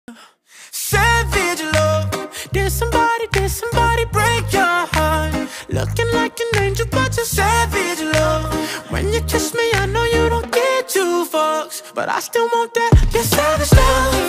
Savage love. Did somebody break your heart? Looking like an angel, but you're savage love. When you kiss me, I know you don't get two fucks, but I still want that, your savage love.